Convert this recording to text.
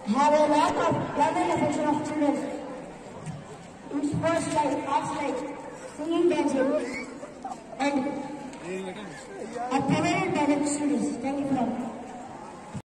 have a lot of learning affection of children in sports like arts like singing, dancing, and a permanent talent students. Thank you for